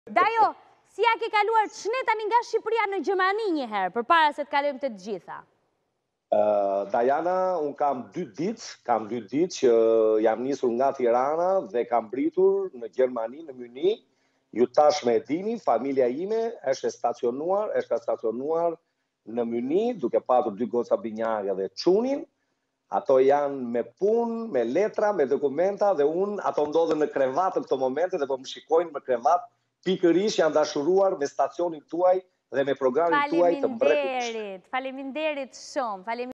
Dajo, si ja ke kaluar ç'ne tani nga Shqipëria në Gjermani një herë, përpara se të kalojmë të gjitha? Dajana, unë kam 2 ditë që jam nisur nga Tirana dhe kam britur në Gjermani, në Myni. Ju tashmë e dini, familja ime është stacionuar në Myni, duke patur 2 goca binjare dhe çunin. Ato janë me punë, me letra, me dokumenta dhe unë ato ndodhen në krevat në këto momente dhe po më shikojnë në krevat. Pikërisht janë dashuruar me stacionin tuaj dhe me programin tuaj të mrekullueshëm. Faleminderit shumë.